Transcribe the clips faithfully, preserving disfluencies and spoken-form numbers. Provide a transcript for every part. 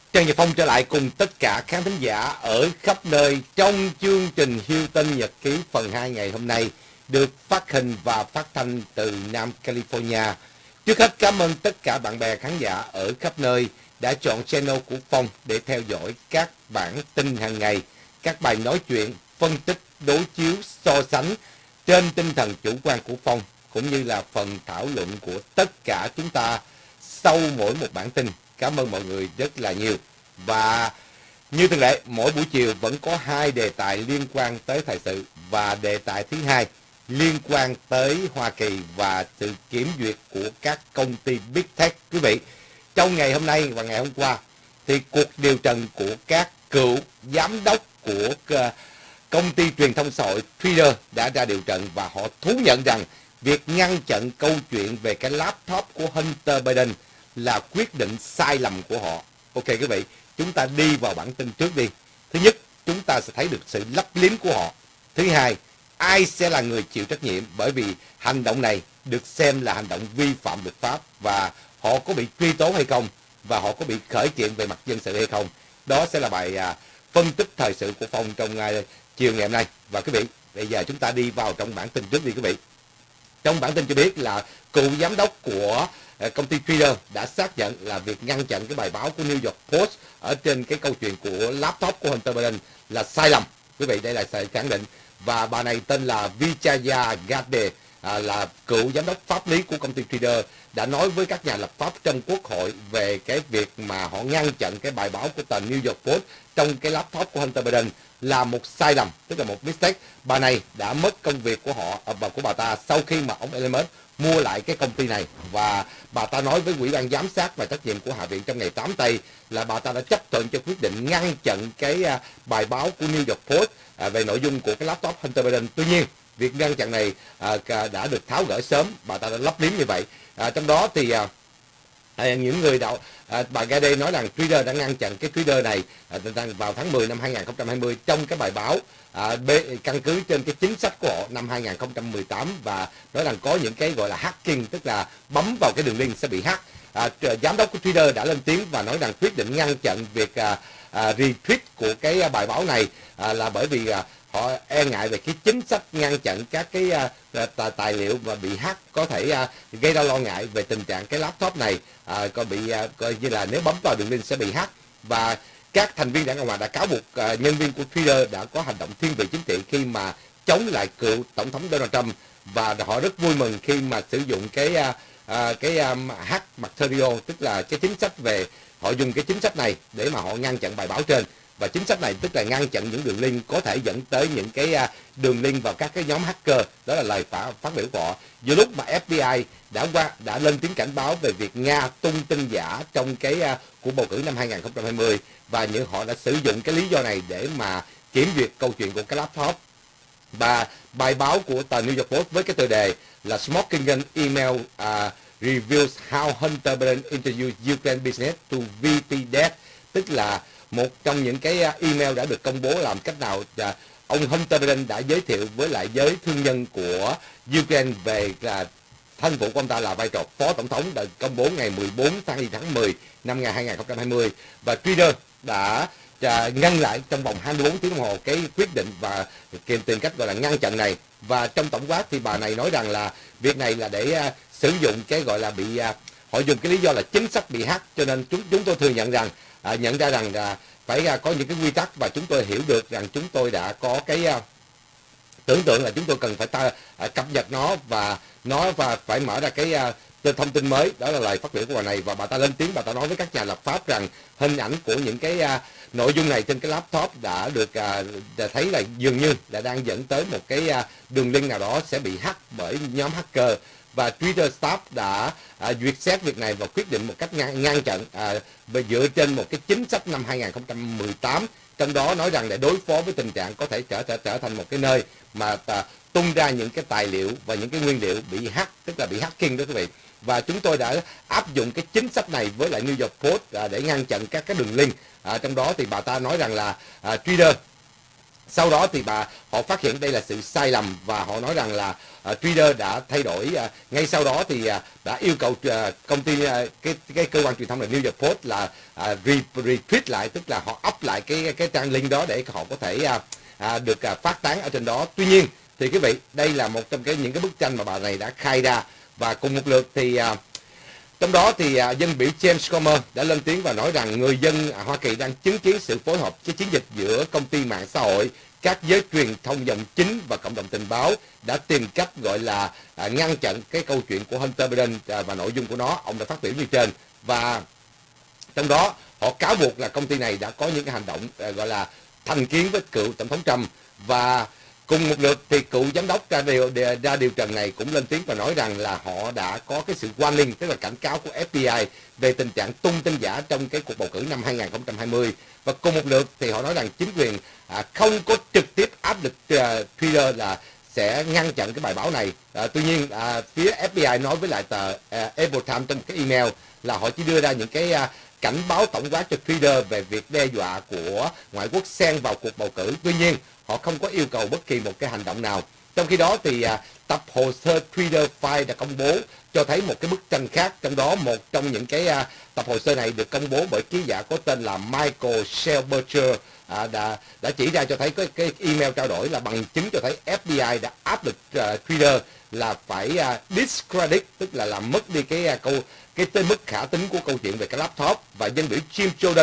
Trần Nhật Phong trở lại cùng tất cả khán thính giả ở khắp nơi trong chương trình Hilton Nhật Ký phần hai ngày hôm nay được phát hình và phát thanh từ Nam California. Trước hết cảm ơn tất cả bạn bè khán giả ở khắp nơi đã chọn channel của Phong để theo dõi các bản tin hàng ngày, các bài nói chuyện, phân tích, đối chiếu, so sánh trên tinh thần chủ quan của Phong, cũng như là phần thảo luận của tất cả chúng ta sau mỗi một bản tin. Cảm ơn mọi người rất là nhiều. Và như thường lệ, mỗi buổi chiều vẫn có hai đề tài liên quan tới thời sự, và đề tài thứ hai liên quan tới Hoa Kỳ và sự kiểm duyệt của các công ty Big Tech. Quý vị, trong ngày hôm nay và ngày hôm qua thì cuộc điều trần của các cựu giám đốc của công ty truyền thông xã hội Twitter đã ra điều trần, và họ thú nhận rằng việc ngăn chặn câu chuyện về cái laptop của Hunter Biden là quyết định sai lầm của họ. Ok quý vị, chúng ta đi vào bản tin trước đi. Thứ nhất, chúng ta sẽ thấy được sự lấp liếm của họ. Thứ hai, ai sẽ là người chịu trách nhiệm, bởi vì hành động này được xem là hành động vi phạm luật pháp, và họ có bị truy tố hay không, và họ có bị khởi kiện về mặt dân sự hay không. Đó sẽ là bài à, phân tích thời sự của Phong trong à, chiều ngày hôm nay. Và quý vị, bây giờ chúng ta đi vào trong bản tin trước đi quý vị. Trong bản tin cho biết là cựu giám đốc của công ty Twitter đã xác nhận là việc ngăn chặn cái bài báo của New York Post ở trên cái câu chuyện của laptop của Hunter Biden là sai lầm. Quý vị, đây là sự khẳng định. Và bà này tên là Vijaya Gadde, à, là cựu giám đốc pháp lý của công ty Twitter, đã nói với các nhà lập pháp trong quốc hội về cái việc mà họ ngăn chặn cái bài báo của tờ New York Post trong cái laptop của Hunter Biden là một sai lầm, tức là một mistake. Bà này đã mất công việc của họ và của bà ta sau khi mà ông Elon Musk mua lại cái công ty này, và bà ta nói với Ủy ban giám sát và trách nhiệm của Hạ viện trong ngày tám tây là bà ta đã chấp thuận cho quyết định ngăn chặn cái uh, bài báo của New York Post uh, về nội dung của cái laptop Hunter Biden. Tuy nhiên, việc ngăn chặn này uh, đã được tháo gỡ sớm, bà ta đã lấp liếm như vậy. Uh, trong đó thì uh, À, những người đạo à, bà Gadde nói rằng Twitter đã ngăn chặn cái Twitter này à, vào tháng mười năm hai nghìn không trăm hai mươi trong cái bài báo à, bê, căn cứ trên cái chính sách của họ năm hai nghìn không trăm mười tám, và nói rằng có những cái gọi là hacking, tức là bấm vào cái đường link sẽ bị hack. À, giám đốc của Twitter đã lên tiếng và nói rằng quyết định ngăn chặn việc à, à, retweet của cái bài báo này à, là bởi vì à, họ e ngại về cái chính sách ngăn chặn các cái uh, tài liệu mà bị hack có thể uh, gây ra lo ngại về tình trạng cái laptop này uh, có bị uh, coi như là nếu bấm vào đường link sẽ bị hack. Và các thành viên đảng Cộng hòa đã cáo buộc uh, nhân viên của Twitter đã có hành động thiên vị chính trị khi mà chống lại cựu tổng thống Donald Trump, và họ rất vui mừng khi mà sử dụng cái uh, uh, cái um, hack material, tức là cái chính sách về họ dùng cái chính sách này để mà họ ngăn chặn bài báo trên. Và chính sách này tức là ngăn chặn những đường link có thể dẫn tới những cái đường link vào các cái nhóm hacker. Đó là lời phát, phát biểu của họ. Giữa lúc mà ép bê i đã qua đã lên tiếng cảnh báo về việc Nga tung tin giả trong cái uh, cuộc bầu cử năm hai nghìn không trăm hai mươi, và những họ đã sử dụng cái lý do này để mà kiểm duyệt câu chuyện của cái laptop. Và bài báo của tờ New York Post với cái tựa đề là Smoking Gun Email uh, Reveals How Hunter Biden Introduced Ukraine Business to vê pê Debt, tức là một trong những cái email đã được công bố làm cách nào à, ông Hunter Biden đã giới thiệu với lại giới thương nhân của Ukraine về là thân phụ của ông ta là vai trò phó tổng thống, đã công bố ngày mười bốn tháng mười năm hai nghìn không trăm hai mươi. Và Twitter đã à, ngăn lại trong vòng hai mươi bốn tiếng đồng hồ cái quyết định và tìm tìm cách gọi là ngăn chặn này. Và trong tổng quát thì bà này nói rằng là việc này là để à, sử dụng cái gọi là bị à, họ dùng cái lý do là chính sách bị hack, cho nên chúng chúng tôi thừa nhận rằng À, nhận ra rằng à, phải à, có những cái quy tắc, và chúng tôi hiểu được rằng chúng tôi đã có cái à, tưởng tượng là chúng tôi cần phải ta, à, cập nhật nó và nó và phải mở ra cái à, thông tin mới. Đó là lời phát biểu của bà này, và bà ta lên tiếng, bà ta nói với các nhà lập pháp rằng hình ảnh của những cái à, nội dung này trên cái laptop đã được à, đã thấy là dường như là đang dẫn tới một cái à, đường link nào đó sẽ bị hack bởi nhóm hacker. Và Twitter staff đã à, duyệt xét việc này và quyết định một cách ngăn, ngăn chặn à, dựa trên một cái chính sách năm hai nghìn không trăm mười tám, trong đó nói rằng để đối phó với tình trạng có thể trở trở, trở thành một cái nơi mà à, tung ra những cái tài liệu và những cái nguyên liệu bị hack, tức là bị hacking đó quý vị. Và chúng tôi đã áp dụng cái chính sách này với lại New York Post à, để ngăn chặn các cái đường link. À, trong đó thì bà ta nói rằng là à, Twitter Sau đó thì bà họ phát hiện đây là sự sai lầm và họ nói rằng là uh, Twitter đã thay đổi. Uh, ngay sau đó thì uh, đã yêu cầu uh, công ty uh, cái cái cơ quan truyền thông là New York Post là uh, retweet lại, tức là họ up lại cái cái trang link đó để họ có thể uh, uh, được uh, phát tán ở trên đó. Tuy nhiên thì quý vị, đây là một trong cái những cái bức tranh mà bà này đã khai ra, và cùng một lượt thì uh, trong đó thì uh, dân biểu James Comer đã lên tiếng và nói rằng người dân Hoa Kỳ đang chứng kiến sự phối hợp với chiến dịch giữa công ty mạng xã hội, các giới truyền thông dòng chính và cộng đồng tình báo đã tìm cách gọi là à, ngăn chặn cái câu chuyện của Hunter Biden à, và nội dung của nó. Ông đã phát biểu như trên, và trong đó họ cáo buộc là công ty này đã có những cái hành động à, gọi là thành kiến với cựu tổng thống Trump. Và cùng một lượt thì cựu giám đốc ra điều, ra điều trần này cũng lên tiếng và nói rằng là họ đã có cái sự warning, tức là cảnh cáo của F B I về tình trạng tung tin giả trong cái cuộc bầu cử năm hai nghìn không trăm hai mươi. Và cùng một lượt thì họ nói rằng chính quyền à, không có trực tiếp áp lực uh, Twitter là sẽ ngăn chặn cái bài báo này. À, tuy nhiên à, phía F B I nói với lại tờ uh, Epoch Times trong cái email là họ chỉ đưa ra những cái uh, cảnh báo tổng quát cho Twitter về việc đe dọa của ngoại quốc xen vào cuộc bầu cử. Tuy nhiên họ không có yêu cầu bất kỳ một cái hành động nào. Trong khi đó thì à, tập hồ sơ Twitter File đã công bố cho thấy một cái bức tranh khác. Trong đó một trong những cái à, tập hồ sơ này được công bố bởi ký giả có tên là Michael Shelberger à, đã đã chỉ ra cho thấy cái, cái email trao đổi là bằng chứng cho thấy F B I đã áp lực uh, Twitter là phải uh, discredit, tức là làm mất đi cái uh, câu cái tên mức khả tính của câu chuyện về cái laptop. Và dân biểu Jim Jordan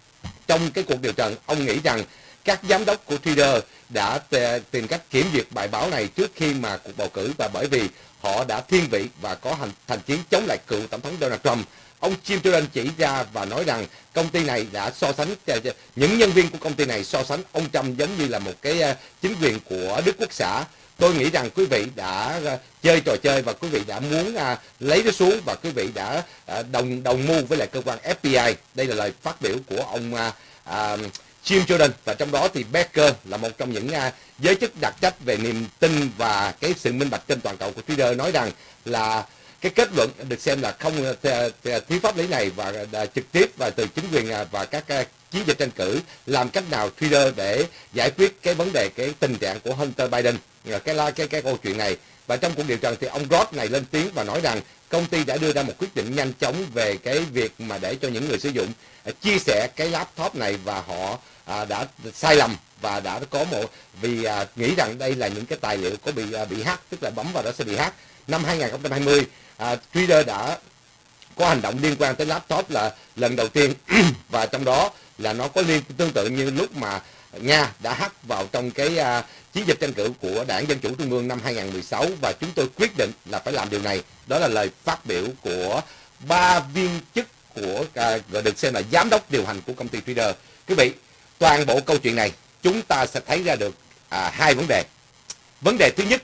trong cái cuộc điều trần, ông nghĩ rằng các giám đốc của Twitter đã tìm cách kiểm duyệt bài báo này trước khi mà cuộc bầu cử, và bởi vì họ đã thiên vị và có hành thành chiến chống lại cựu tổng thống Donald Trump. Ông Jim Jordan chỉ ra và nói rằng công ty này đã so sánh, những nhân viên của công ty này so sánh ông Trump giống như là một cái chính quyền của Đức Quốc xã. Tôi nghĩ rằng quý vị đã chơi trò chơi và quý vị đã muốn à, lấy nó xuống, và quý vị đã à, đồng đồng mưu với lại cơ quan F B I. Đây là lời phát biểu của ông à, à, Jim Jordan. Và trong đó thì Becker là một trong những uh, giới chức đặc trách về niềm tin và cái sự minh bạch trên toàn cầu của Twitter nói rằng là cái kết luận được xem là không thiếu pháp lý này và uh, trực tiếp và từ chính quyền uh, và các uh, chiến dịch tranh cử làm cách nào Twitter để giải quyết cái vấn đề cái tình trạng của Hunter Biden, uh, cái cái cái, cái câu chuyện này. Và trong cuộc điều trần thì ông Ross này lên tiếng và nói rằng công ty đã đưa ra một quyết định nhanh chóng về cái việc mà để cho những người sử dụng uh, chia sẻ cái laptop này, và họ À, đã sai lầm và đã có một vì à, nghĩ rằng đây là những cái tài liệu có bị à, bị hack, tức là bấm vào đó sẽ bị hack. Năm hai nghìn không trăm hai mươi, à, Twitter đã có hành động liên quan tới laptop là lần đầu tiên và trong đó là nó có liên tương tự như lúc mà Nga đã hack vào trong cái à, chiến dịch tranh cử của Đảng Dân Chủ Trung ương năm hai nghìn không trăm mười sáu, và chúng tôi quyết định là phải làm điều này. Đó là lời phát biểu của ba viên chức của à, gọi được xem là giám đốc điều hành của công ty Twitter. Quý vị, toàn bộ câu chuyện này chúng ta sẽ thấy ra được à, hai vấn đề. Vấn đề thứ nhất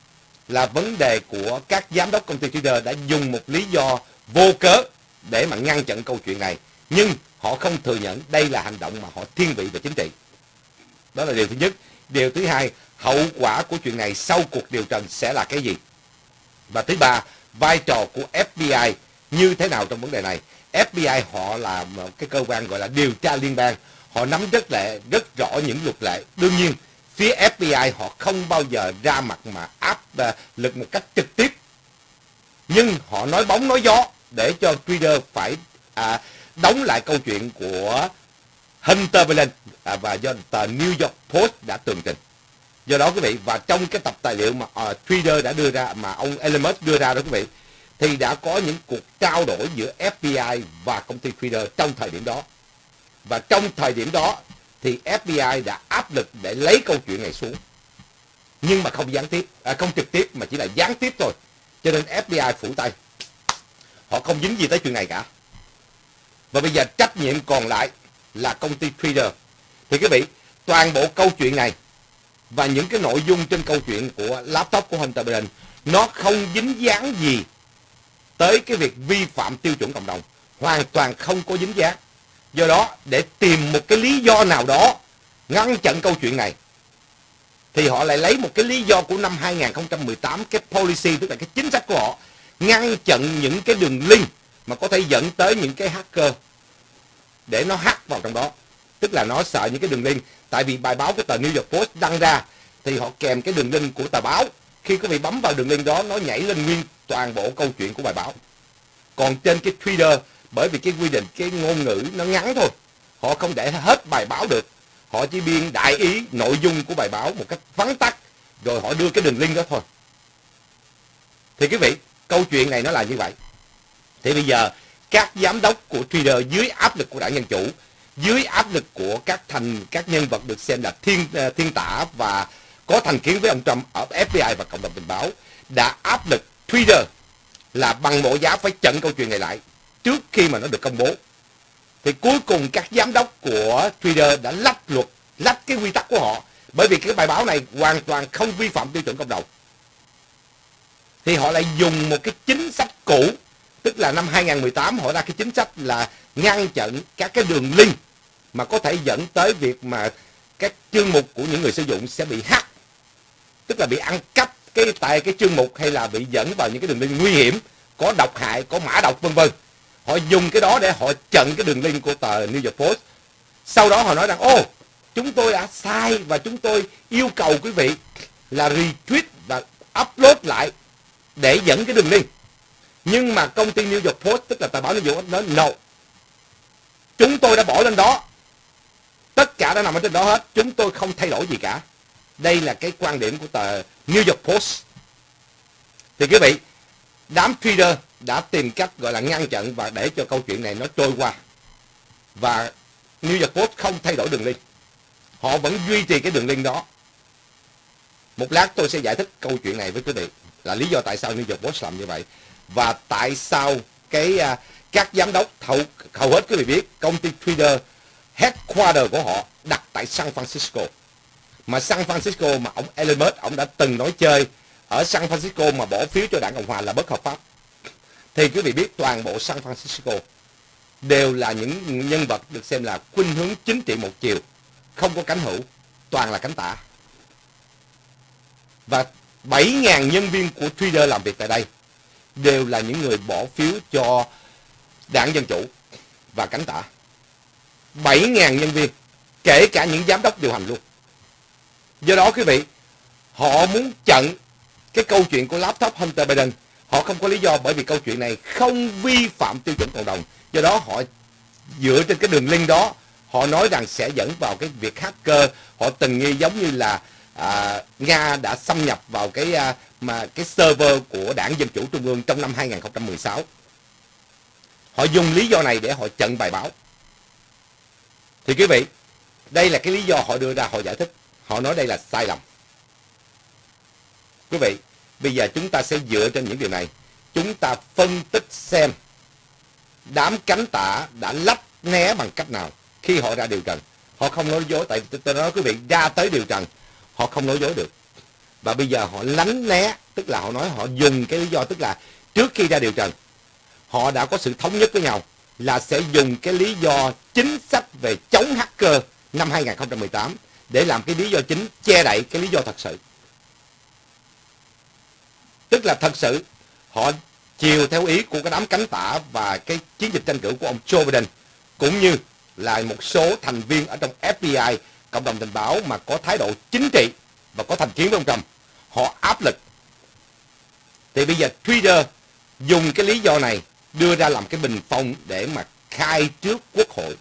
là vấn đề của các giám đốc công ty Twitter đã dùng một lý do vô cớ để mà ngăn chặn câu chuyện này, nhưng họ không thừa nhận đây là hành động mà họ thiên vị về chính trị. Đó là điều thứ nhất. Điều thứ hai, hậu quả của chuyện này sau cuộc điều trần sẽ là cái gì? Và thứ ba, vai trò của F B I như thế nào trong vấn đề này? F B I họ là một cái cơ quan gọi là điều tra liên bang. Họ nắm rất lệ, rất rõ những luật lệ. Đương nhiên, phía F B I họ không bao giờ ra mặt mà áp uh, lực một cách trực tiếp. Nhưng họ nói bóng nói gió để cho Twitter phải uh, đóng lại câu chuyện của Hunter Biden uh, và do tờ New York Post đã tường trình. Do đó quý vị, và trong cái tập tài liệu mà uh, Twitter đã đưa ra, mà ông Elon Musk đưa ra đó quý vị, thì đã có những cuộc trao đổi giữa F B I và công ty Twitter trong thời điểm đó. Và trong thời điểm đó thì F B I đã áp lực để lấy câu chuyện này xuống, nhưng mà không gián tiếp, à, không trực tiếp mà chỉ là gián tiếp thôi. Cho nên F B I phủ tay, họ không dính gì tới chuyện này cả. Và bây giờ trách nhiệm còn lại là công ty Twitter. Thì quý vị, toàn bộ câu chuyện này và những cái nội dung trên câu chuyện của laptop của Hunter Biden, nó không dính dáng gì tới cái việc vi phạm tiêu chuẩn cộng đồng, hoàn toàn không có dính dáng. Do đó, để tìm một cái lý do nào đó ngăn chặn câu chuyện này, thì họ lại lấy một cái lý do của năm hai nghìn không trăm mười tám, cái policy, tức là cái chính sách của họ, ngăn chặn những cái đường link mà có thể dẫn tới những cái hacker để nó hack vào trong đó. tức là nó sợ những cái đường link. Tại vì bài báo của tờ New York Post đăng ra thì họ kèm cái đường link của tờ báo. Khi quý vị bấm vào đường link đó, nó nhảy lên nguyên toàn bộ câu chuyện của bài báo. Còn trên cái Twitter, bởi vì cái quy định, cái ngôn ngữ nó ngắn thôi, họ không để hết bài báo được. Họ chỉ biên đại ý nội dung của bài báo một cách vắn tắt, rồi họ đưa cái đường link đó thôi. Thì quý vị, câu chuyện này nó là như vậy. Thì bây giờ các giám đốc của Twitter dưới áp lực của đảng Dân Chủ, dưới áp lực của các thành các nhân vật được xem là thiên thiên tả và có thành kiến với ông Trump ở ép bê i và cộng đồng tình báo, đã áp lực Twitter là bằng mọi giá phải chặn câu chuyện này lại trước khi mà nó được công bố. Thì cuối cùng các giám đốc của Twitter đã lách luật, lách cái quy tắc của họ, bởi vì cái bài báo này hoàn toàn không vi phạm tiêu chuẩn cộng đồng. Thì họ lại dùng một cái chính sách cũ, tức là năm hai nghìn không trăm mười tám họ ra cái chính sách là ngăn chặn các cái đường link mà có thể dẫn tới việc mà các chương mục của những người sử dụng sẽ bị hack, tức là bị ăn cắp cái tại cái chương mục, hay là bị dẫn vào những cái đường link nguy hiểm, có độc hại, có mã độc vân vân. Họ dùng cái đó để họ chặn cái đường link của tờ New York Post. Sau đó họ nói rằng ô, chúng tôi đã sai và chúng tôi yêu cầu quý vị là retweet và upload lại để dẫn cái đường link. Nhưng mà công ty New York Post, tức là tờ báo New York, nói no, chúng tôi đã bỏ lên đó, tất cả đã nằm ở trên đó hết, chúng tôi không thay đổi gì cả. Đây là cái quan điểm của tờ New York Post. Thì quý vị, đám Twitter đã tìm cách gọi là ngăn chặn và để cho câu chuyện này nó trôi qua. Và New York Post không thay đổi đường link, họ vẫn duy trì cái đường link đó. Một lát tôi sẽ giải thích câu chuyện này với quý vị, là lý do tại sao New York Post làm như vậy, và tại sao cái uh, các giám đốc hầu, hầu hết quý vị biết công ty Twitter headquarter của họ đặt tại San Francisco. Mà San Francisco mà ông Elon Musk ông đã từng nói chơi ở San Francisco mà bỏ phiếu cho đảng Cộng hòa là bất hợp pháp. Thì quý vị biết toàn bộ San Francisco đều là những nhân vật được xem là khuynh hướng chính trị một chiều, không có cánh hữu, toàn là cánh tả. Và bảy nghìn nhân viên của Twitter làm việc tại đây đều là những người bỏ phiếu cho đảng Dân Chủ và cánh tả. bảy nghìn nhân viên, kể cả những giám đốc điều hành luôn. Do đó quý vị, họ muốn chặn cái câu chuyện của laptop Hunter Biden. Họ không có lý do, bởi vì câu chuyện này không vi phạm tiêu chuẩn cộng đồng. Do đó họ dựa trên cái đường link đó, họ nói rằng sẽ dẫn vào cái việc hacker. Họ từng nghi giống như là à, Nga đã xâm nhập vào cái à, mà cái server của đảng Dân Chủ Trung ương trong năm hai nghìn không trăm mười sáu. Họ dùng lý do này để họ chặn bài báo. Thì quý vị, đây là cái lý do họ đưa ra, họ giải thích. Họ nói đây là sai lầm. Quý vị, bây giờ chúng ta sẽ dựa trên những điều này, chúng ta phân tích xem đám cánh tả đã lách né bằng cách nào khi họ ra điều trần. Họ không nói dối, tại tôi nói quý vị, ra tới điều trần họ không nói dối được. Và bây giờ họ lánh né, tức là họ nói họ dùng cái lý do, tức là trước khi ra điều trần họ đã có sự thống nhất với nhau là sẽ dùng cái lý do chính sách về chống hacker năm hai nghìn không trăm mười tám để làm cái lý do chính che đậy cái lý do thật sự. Tức là thật sự họ chiều theo ý của cái đám cánh tả và cái chiến dịch tranh cử của ông Joe Biden, cũng như là một số thành viên ở trong ép bê i, cộng đồng tình báo mà có thái độ chính trị và có thành kiến với ông Trump. Họ áp lực. Thì bây giờ Twitter dùng cái lý do này đưa ra làm cái bình phong để mà khai trước Quốc hội.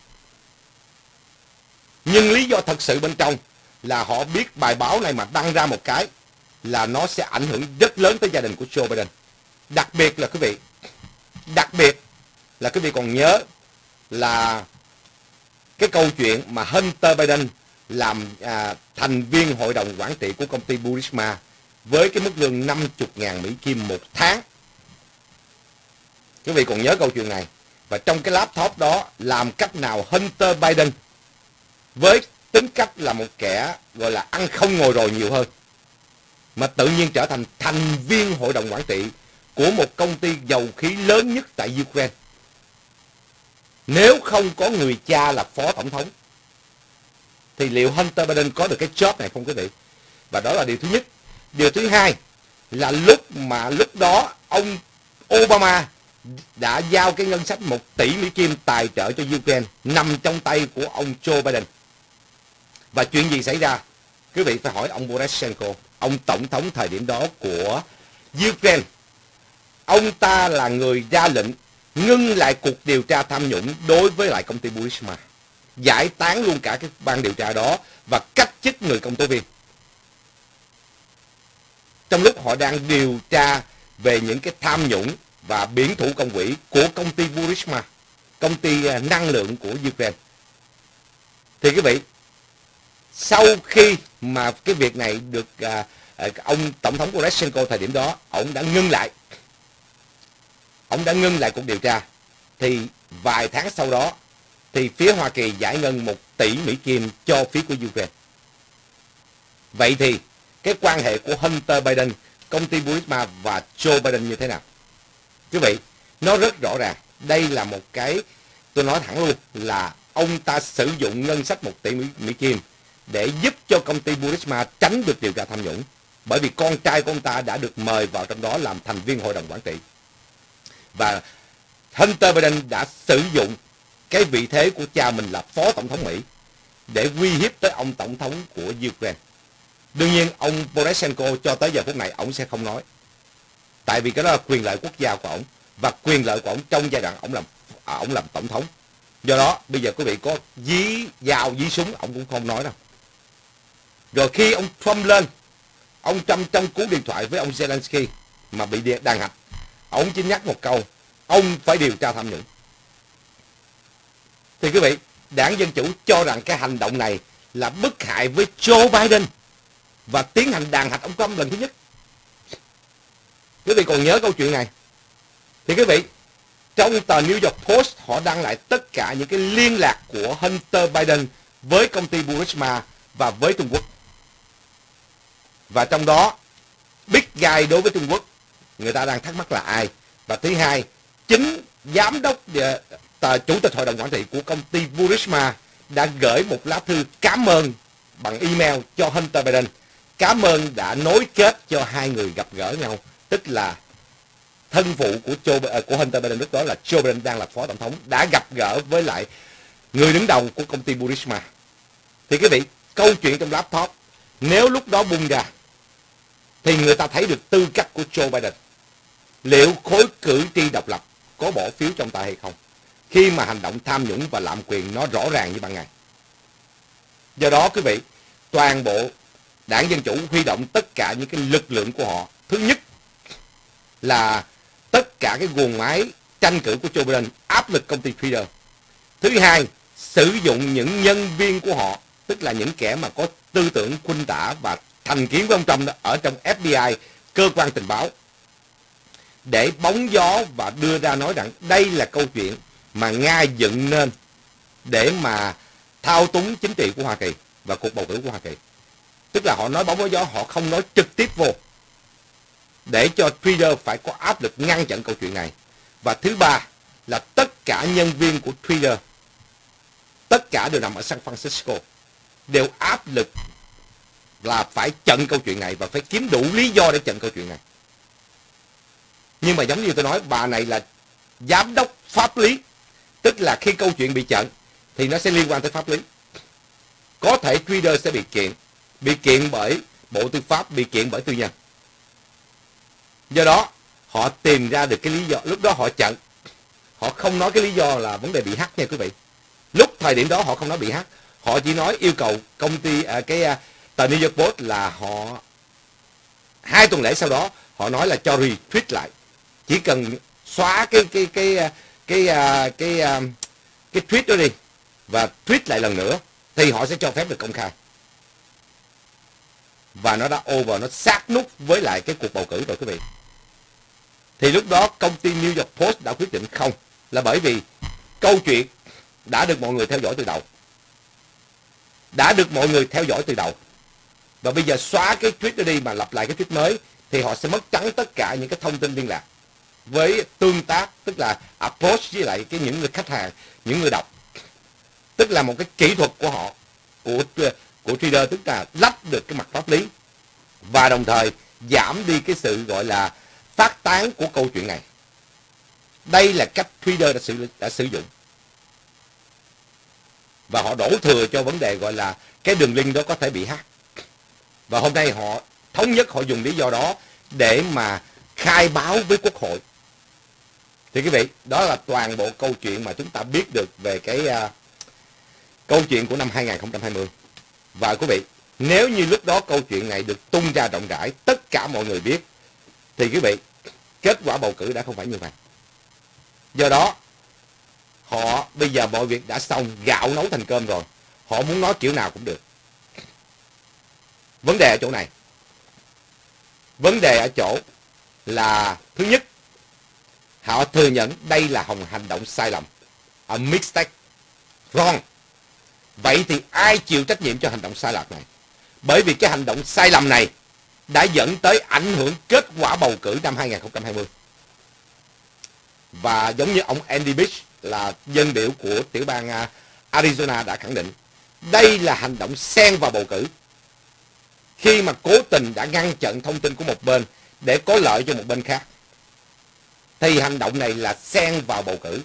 Nhưng lý do thật sự bên trong là họ biết bài báo này mà đăng ra một cái là nó sẽ ảnh hưởng rất lớn tới gia đình của Joe Biden. Đặc biệt là quý vị, đặc biệt là quý vị còn nhớ là cái câu chuyện mà Hunter Biden làm à, thành viên hội đồng quản trị của công ty Burisma với cái mức lương năm mươi nghìn Mỹ Kim một tháng. Quý vị còn nhớ câu chuyện này. Và trong cái laptop đó làm cách nào Hunter Biden với tính cách là một kẻ gọi là ăn không ngồi rồi nhiều hơn mà tự nhiên trở thành thành viên hội đồng quản trị của một công ty dầu khí lớn nhất tại Ukraine. Nếu không có người cha là phó tổng thống thì liệu Hunter Biden có được cái job này không quý vị? Và đó là điều thứ nhất. Điều thứ hai là lúc mà lúc đó ông Obama đã giao cái ngân sách một tỷ Mỹ Kim tài trợ cho Ukraine nằm trong tay của ông Joe Biden. Và chuyện gì xảy ra? Quý vị phải hỏi ông Poroshenko, ông tổng thống thời điểm đó của Ukraine. Ông ta là người ra lệnh ngưng lại cuộc điều tra tham nhũng đối với lại công ty Burisma, giải tán luôn cả cái ban điều tra đó và cách chức người công tố viên. Trong lúc họ đang điều tra về những cái tham nhũng và biển thủ công quỹ của công ty Burisma, công ty năng lượng của Ukraine. Thì quý vị, sau khi mà cái việc này được à, ông tổng thống Poroshenko thời điểm đó, ông đã ngưng lại, ông đã ngưng lại cuộc điều tra, thì vài tháng sau đó thì phía Hoa Kỳ giải ngân một tỷ Mỹ Kim cho phía của Ukraine. Vậy thì cái quan hệ của Hunter Biden, công ty Burisma và Joe Biden như thế nào? Quý vị, nó rất rõ ràng. Đây là một cái, tôi nói thẳng luôn, là ông ta sử dụng ngân sách một tỷ Mỹ, Mỹ Kim để giúp cho công ty Burisma tránh được điều tra tham nhũng. Bởi vì con trai của ông ta đã được mời vào trong đó làm thành viên hội đồng quản trị. Và Hunter Biden đã sử dụng cái vị thế của cha mình là phó tổng thống Mỹ để uy hiếp tới ông tổng thống của Ukraine. Đương nhiên ông Poroshenko cho tới giờ phút này ông sẽ không nói, tại vì cái đó là quyền lợi quốc gia của ông và quyền lợi của ông trong giai đoạn ông làm à, ông làm tổng thống. Do đó bây giờ quý vị có dí dao dí súng ông cũng không nói đâu. Rồi khi ông Trump lên, ông Trump trong cú điện thoại với ông Zelensky mà bị đàn hạch, ông chỉ nhắc một câu: ông phải điều tra tham nhũng. Thì quý vị, đảng Dân Chủ cho rằng cái hành động này là bức hại với Joe Biden và tiến hành đàn hạch ông Trump lần thứ nhất. Quý vị còn nhớ câu chuyện này? Thì quý vị, trong tờ New York Post họ đăng lại tất cả những cái liên lạc của Hunter Biden với công ty Burisma và với Trung Quốc. Và trong đó, big guy đối với Trung Quốc, người ta đang thắc mắc là ai? Và thứ hai, chính giám đốc tờ chủ tịch hội đồng quản trị của công ty Burisma đã gửi một lá thư cảm ơn bằng email cho Hunter Biden, cảm ơn đã nối kết cho hai người gặp gỡ nhau, tức là thân phụ của Joe, của Hunter Biden lúc đó là Joe Biden đang là phó tổng thống, đã gặp gỡ với lại người đứng đầu của công ty Burisma. Thì quý vị, câu chuyện trong laptop nếu lúc đó bung ra thì người ta thấy được tư cách của Joe Biden, liệu khối cử tri độc lập có bỏ phiếu trong tay hay không, khi mà hành động tham nhũng và lạm quyền nó rõ ràng như ban ngày. Do đó quý vị, toàn bộ đảng Dân Chủ huy động tất cả những cái lực lượng của họ. Thứ nhất là tất cả cái guồng máy tranh cử của Joe Biden áp lực công ty Twitter. Thứ hai, sử dụng những nhân viên của họ, tức là những kẻ mà có tư tưởng khuynh tả và thành kiến với ông Trump đó, ở trong ép bê i, cơ quan tình báo, để bóng gió và đưa ra nói rằng đây là câu chuyện mà Nga dựng nên để mà thao túng chính trị của Hoa Kỳ và cuộc bầu cử của Hoa Kỳ. Tức là họ nói bóng gió, họ không nói trực tiếp vô, để cho Twitter phải có áp lực ngăn chặn câu chuyện này. Và thứ ba là tất cả nhân viên của Twitter, tất cả đều nằm ở San Francisco, đều áp lực là phải chặn câu chuyện này và phải kiếm đủ lý do để chặn câu chuyện này. Nhưng mà giống như tôi nói, bà này là giám đốc pháp lý, tức là khi câu chuyện bị chặn thì nó sẽ liên quan tới pháp lý. Có thể Twitter sẽ bị kiện, bị kiện bởi Bộ Tư pháp, bị kiện bởi tư nhân. Do đó, họ tìm ra được cái lý do, lúc đó họ chặn. Họ không nói cái lý do là vấn đề bị hack nha quý vị. Lúc thời điểm đó họ không nói bị hack, họ chỉ nói yêu cầu công ty, à, cái à, tờ New York Post là họ, hai tuần lễ sau đó, họ nói là cho retweet lại. Chỉ cần xóa cái cái cái cái cái cái, cái, cái, cái tweet đó đi và tweet lại lần nữa thì họ sẽ cho phép được công khai. Và nó đã over, nó sát nút với lại cái cuộc bầu cử rồi quý vị. Thì lúc đó công ty New York Post đã quyết định không, là bởi vì câu chuyện đã được mọi người theo dõi từ đầu. Đã được mọi người theo dõi từ đầu. Và bây giờ xóa cái tweet đó đi mà lặp lại cái tweet mới thì họ sẽ mất trắng tất cả những cái thông tin liên lạc với tương tác, tức là approach với lại cái những người khách hàng, những người đọc. Tức là một cái kỹ thuật của họ, của của Twitter, tức là lách được cái mặt pháp lý và đồng thời giảm đi cái sự gọi là phát tán của câu chuyện này. Đây là cách Twitter đã sử, đã sử dụng. Và họ đổ thừa cho vấn đề gọi là cái đường link đó có thể bị hack. Và hôm nay họ thống nhất họ dùng lý do đó để mà khai báo với Quốc hội. Thì quý vị, đó là toàn bộ câu chuyện mà chúng ta biết được về cái uh, câu chuyện của năm hai nghìn không trăm hai mươi. Và quý vị, nếu như lúc đó câu chuyện này được tung ra rộng rãi, tất cả mọi người biết, thì quý vị, kết quả bầu cử đã không phải như vậy. Do đó, họ bây giờ mọi việc đã xong, gạo nấu thành cơm rồi. Họ muốn nói kiểu nào cũng được. Vấn đề ở chỗ này. Vấn đề ở chỗ là thứ nhất, họ thừa nhận đây là hành động sai lầm. A mistake. Wrong. Vậy thì ai chịu trách nhiệm cho hành động sai lầm này? Bởi vì cái hành động sai lầm này đã dẫn tới ảnh hưởng kết quả bầu cử năm hai nghìn không trăm hai mươi. Và giống như ông Andy Beach là dân biểu của tiểu bang Arizona đã khẳng định, đây là hành động xen vào bầu cử. Khi mà cố tình đã ngăn chặn thông tin của một bên để có lợi cho một bên khác, thì hành động này là xen vào bầu cử.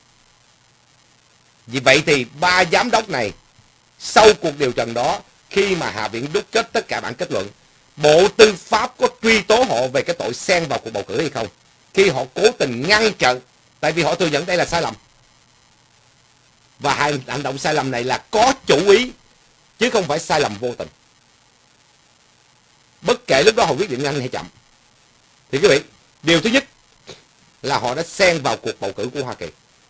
Vì vậy thì ba giám đốc này, sau cuộc điều trần đó, khi mà Hạ viện đúc kết tất cả bản kết luận, Bộ Tư pháp có truy tố họ về cái tội xen vào cuộc bầu cử hay không? Khi họ cố tình ngăn chặn, tại vì họ thừa nhận đây là sai lầm. Và hành, hành động sai lầm này là có chủ ý, chứ không phải sai lầm vô tình. Bất kể lúc đó họ quyết định nhanh hay chậm. Thì quý vị, điều thứ nhất là họ đã xen vào cuộc bầu cử của Hoa Kỳ.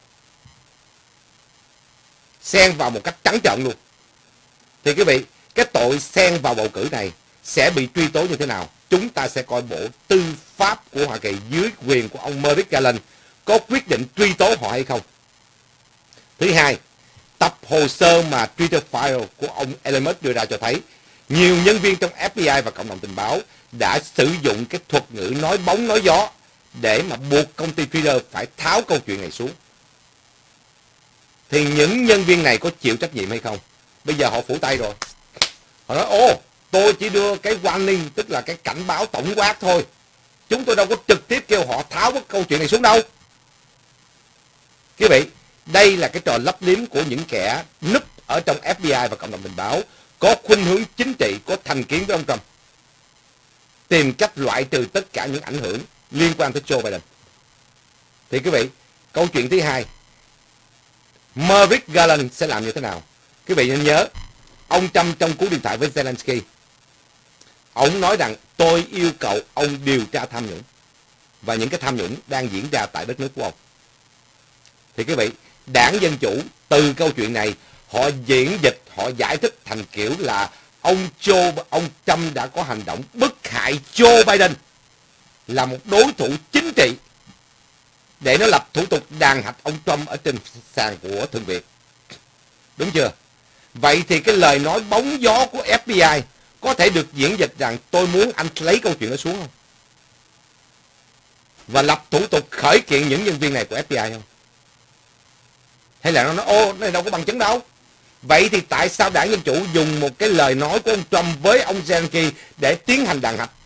Xen vào một cách trắng trợn luôn. Thì quý vị, cái tội xen vào bầu cử này sẽ bị truy tố như thế nào? Chúng ta sẽ coi Bộ Tư pháp của Hoa Kỳ dưới quyền của ông Merrick Garland có quyết định truy tố họ hay không. Thứ hai, tập hồ sơ mà Twitter file của ông Elon Musk đưa ra cho thấy nhiều nhân viên trong ép bê i và cộng đồng tình báo đã sử dụng cái thuật ngữ nói bóng nói gió để mà buộc công ty Twitter phải tháo câu chuyện này xuống. Thì những nhân viên này có chịu trách nhiệm hay không? Bây giờ họ phủ tay rồi. Họ nói, ô, tôi chỉ đưa cái warning, tức là cái cảnh báo tổng quát thôi. Chúng tôi đâu có trực tiếp kêu họ tháo cái câu chuyện này xuống đâu. Quý vị, đây là cái trò lấp liếm của những kẻ núp ở trong ép bê i và cộng đồng tình báo, có khuynh hướng chính trị, có thành kiến với ông Trump. Tìm cách loại trừ tất cả những ảnh hưởng liên quan tới Joe Biden. Thì quý vị, câu chuyện thứ hai, Merrick Garland sẽ làm như thế nào? Quý vị nên nhớ, ông Trump trong cuộc điện thoại với Zelensky, ông nói rằng tôi yêu cầu ông điều tra tham nhũng. Và những cái tham nhũng đang diễn ra tại đất nước của ông. Thì quý vị, đảng Dân Chủ từ câu chuyện này, họ diễn dịch, họ giải thích thành kiểu là ông Joe, ông Trump đã có hành động bức hại Joe Biden là một đối thủ chính trị để nó lập thủ tục đàn hạch ông Trump ở trên sàn của Thượng viện. Đúng chưa? Vậy thì cái lời nói bóng gió của ép bê i có thể được diễn dịch rằng tôi muốn anh lấy câu chuyện đó xuống không? Và lập thủ tục khởi kiện những nhân viên này của ép bê i không? Hay là nó nói, ô, này đâu có bằng chứng đâu. Vậy thì tại sao đảng Dân Chủ dùng một cái lời nói của ông Trump với ông Zelensky để tiến hành đàn hạch?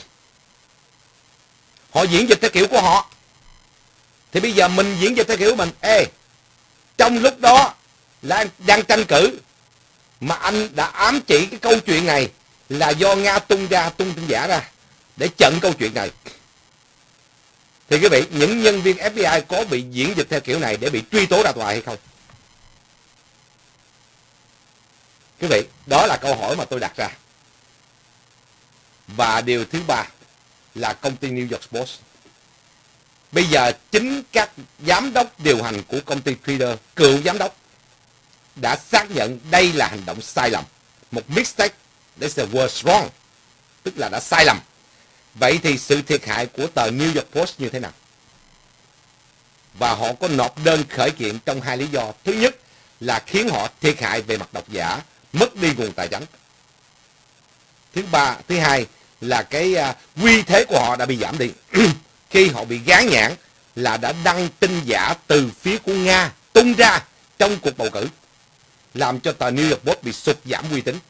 Họ diễn dịch theo kiểu của họ. Thì bây giờ mình diễn dịch theo kiểu của mình. Ê, trong lúc đó là anh đang tranh cử, mà anh đã ám chỉ cái câu chuyện này là do Nga tung ra, tung tin giả ra để chặn câu chuyện này. Thì quý vị, những nhân viên ép bê i có bị diễn dịch theo kiểu này để bị truy tố ra tòa hay không? Quý vị, đó là câu hỏi mà tôi đặt ra. Và điều thứ ba là công ty New York Post. Bây giờ chính các giám đốc điều hành của công ty Twitter, cựu giám đốc, đã xác nhận đây là hành động sai lầm. Một mistake, that's the word wrong, tức là đã sai lầm. Vậy thì sự thiệt hại của tờ New York Post như thế nào? Và họ có nộp đơn khởi kiện trong hai lý do. Thứ nhất là khiến họ thiệt hại về mặt độc giả, mất đi nguồn tài chính. Thứ ba, thứ hai là cái uh, uy thế của họ đã bị giảm đi khi họ bị gán nhãn là đã đăng tin giả từ phía của Nga tung ra trong cuộc bầu cử, làm cho tờ New York Post bị sụt giảm uy tín.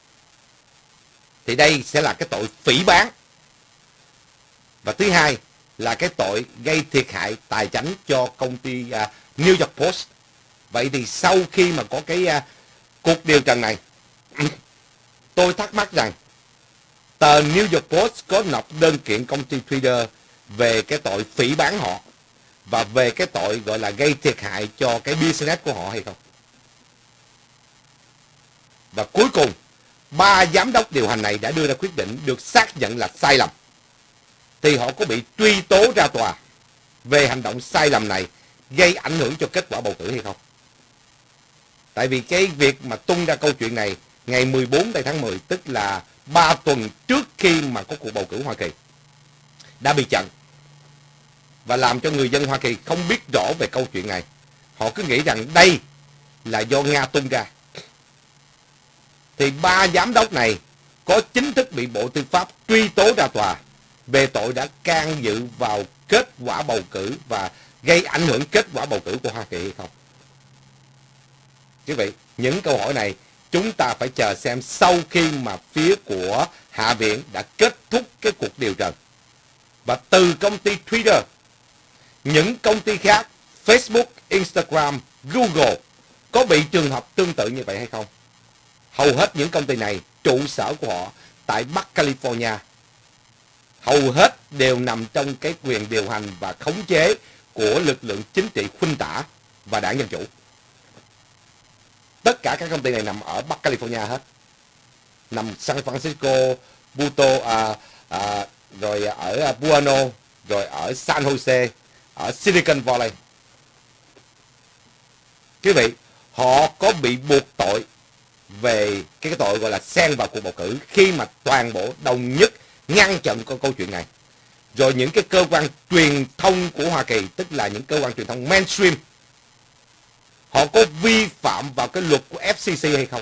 Thì đây sẽ là cái tội phỉ báng. Và thứ hai, là cái tội gây thiệt hại tài chính cho công ty uh, New York Post. Vậy thì sau khi mà có cái uh, cuộc điều trần này, tôi thắc mắc rằng tờ New York Post có nộp đơn kiện công ty Twitter về cái tội phỉ báng họ và về cái tội gọi là gây thiệt hại cho cái business của họ hay không? Và cuối cùng, ba giám đốc điều hành này đã đưa ra quyết định được xác nhận là sai lầm. Thì họ có bị truy tố ra tòa về hành động sai lầm này gây ảnh hưởng cho kết quả bầu cử hay không? Tại vì cái việc mà tung ra câu chuyện này ngày mười bốn tháng mười, tức là ba tuần trước khi mà có cuộc bầu cử Hoa Kỳ, đã bị chặn và làm cho người dân Hoa Kỳ không biết rõ về câu chuyện này. Họ cứ nghĩ rằng đây là do Nga tung ra. Thì ba giám đốc này có chính thức bị Bộ Tư pháp truy tố ra tòa về tội đã can dự vào kết quả bầu cử và gây ảnh hưởng kết quả bầu cử của Hoa Kỳ hay không? Quý vị, những câu hỏi này chúng ta phải chờ xem sau khi mà phía của Hạ viện đã kết thúc cái cuộc điều trần. Và từ công ty Twitter, những công ty khác, Facebook, Instagram, Google có bị trường hợp tương tự như vậy hay không? Hầu hết những công ty này, trụ sở của họ tại Bắc California, hầu hết đều nằm trong cái quyền điều hành và khống chế của lực lượng chính trị khuynh tả và đảng Dân Chủ. Tất cả các công ty này nằm ở Bắc California hết. Nằm San Francisco, Buto, à, à, rồi ở Buono, rồi ở San Jose, ở Silicon Valley. Quý vị, họ có bị buộc tội về cái tội gọi là xen vào cuộc bầu cử khi mà toàn bộ đồng nhất ngăn chặn con câu chuyện này. Rồi những cái cơ quan truyền thông của Hoa Kỳ, tức là những cơ quan truyền thông mainstream, họ có vi phạm vào cái luật của F C C hay không?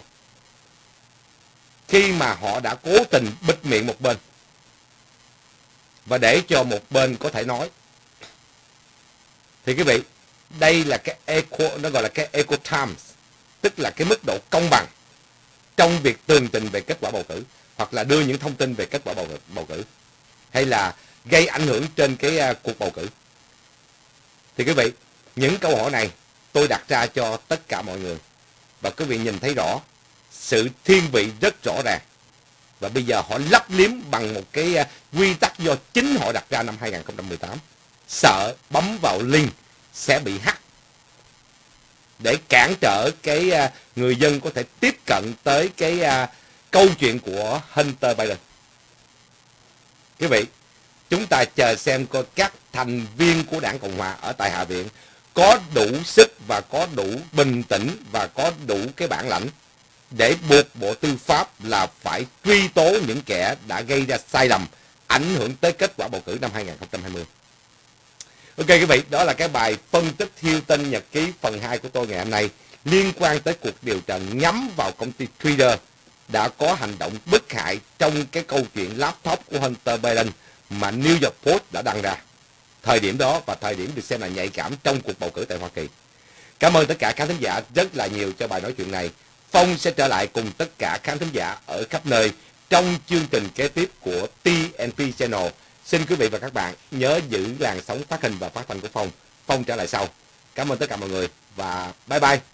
Khi mà họ đã cố tình bịt miệng một bên và để cho một bên có thể nói. Thì quý vị, đây là cái equal, nó gọi là cái equal times, tức là cái mức độ công bằng trong việc tường trình về kết quả bầu cử, hoặc là đưa những thông tin về kết quả bầu, bầu cử, hay là gây ảnh hưởng trên cái uh, cuộc bầu cử. Thì quý vị, những câu hỏi này tôi đặt ra cho tất cả mọi người, và quý vị nhìn thấy rõ sự thiên vị rất rõ ràng. Và bây giờ họ lấp liếm bằng một cái uh, quy tắc do chính họ đặt ra năm hai nghìn không trăm mười tám. Sợ bấm vào link sẽ bị hack, để cản trở cái uh, người dân có thể tiếp cận tới cái uh, câu chuyện của Hunter Biden. Quý vị, chúng ta chờ xem coi các thành viên của đảng Cộng hòa ở tại Hạ viện có đủ sức và có đủ bình tĩnh và có đủ cái bản lãnh để buộc Bộ Tư pháp là phải truy tố những kẻ đã gây ra sai lầm ảnh hưởng tới kết quả bầu cử năm hai nghìn không trăm hai mươi. Ok quý vị, đó là cái bài phân tích Hilton Nhật Ký phần hai của tôi ngày hôm nay liên quan tới cuộc điều trần nhắm vào công ty Twitter đã có hành động bức hại trong cái câu chuyện laptop của Hunter Biden mà New York Post đã đăng ra. Thời điểm đó và thời điểm được xem là nhạy cảm trong cuộc bầu cử tại Hoa Kỳ. Cảm ơn tất cả khán thính giả rất là nhiều cho bài nói chuyện này. Phong sẽ trở lại cùng tất cả khán thính giả ở khắp nơi trong chương trình kế tiếp của T and P Channel. Xin quý vị và các bạn nhớ giữ làn sóng phát hình và phát thanh của Phong. Phong trở lại sau. Cảm ơn tất cả mọi người và bye bye.